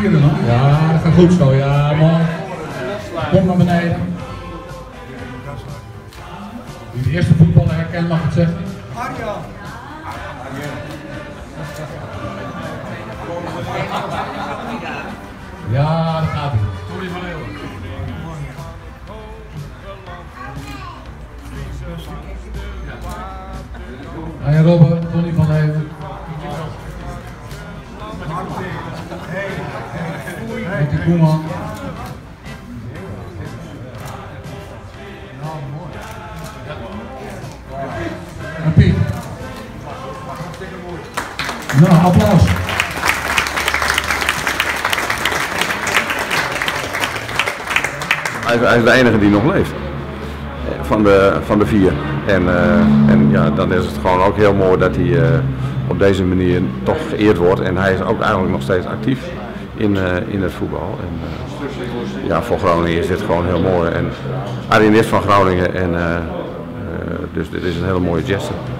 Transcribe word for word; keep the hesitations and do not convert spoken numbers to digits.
vierde nog. Ja, dat gaat goed zo. Ja, mooi. Kom naar beneden. Wie de eerste voetballer herkent mag het zeggen. Arjan. Ja, dat gaat hij. Tony van Leeuwen. Arjen Robben, Tony van Leeuwen. Ricky Koeman. En Piet. Nou, applaus. Hij is, hij is de enige die nog leeft, van de, van de vier. En, uh, en ja, dan is het gewoon ook heel mooi dat hij uh, op deze manier toch geëerd wordt. En hij is ook eigenlijk nog steeds actief in, uh, in het voetbal. En, uh, ja, voor Groningen is dit gewoon heel mooi. En Arjen is van Groningen en uh, uh, dus dit is een hele mooie geste.